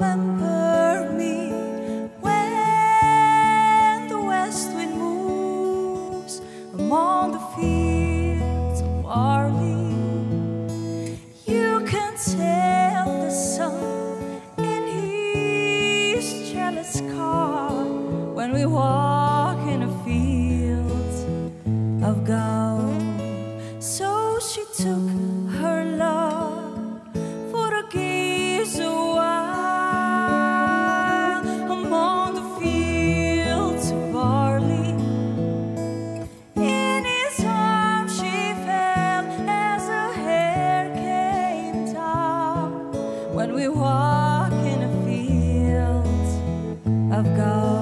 remember me when the west wind moves among the fields of barley. You can tell the sun in his jealous car when we walk in a field of gold. So she took her love for a gaze a while among the fields of barley. In his arms she fell as her hair came down when we walk in a field of gold.